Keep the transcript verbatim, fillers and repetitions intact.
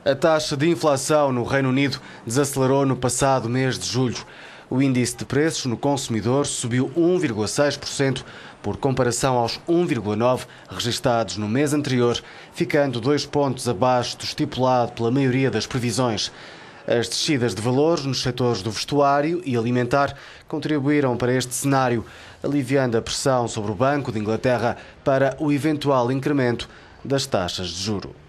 A taxa de inflação no Reino Unido desacelerou no passado mês de julho. O índice de preços no consumidor subiu um vírgula seis por cento por comparação aos um vírgula nove por cento registados no mês anterior, ficando dois pontos abaixo do estipulado pela maioria das previsões. As descidas de valores nos setores do vestuário e alimentar contribuíram para este cenário, aliviando a pressão sobre o Banco de Inglaterra para o eventual incremento das taxas de juro.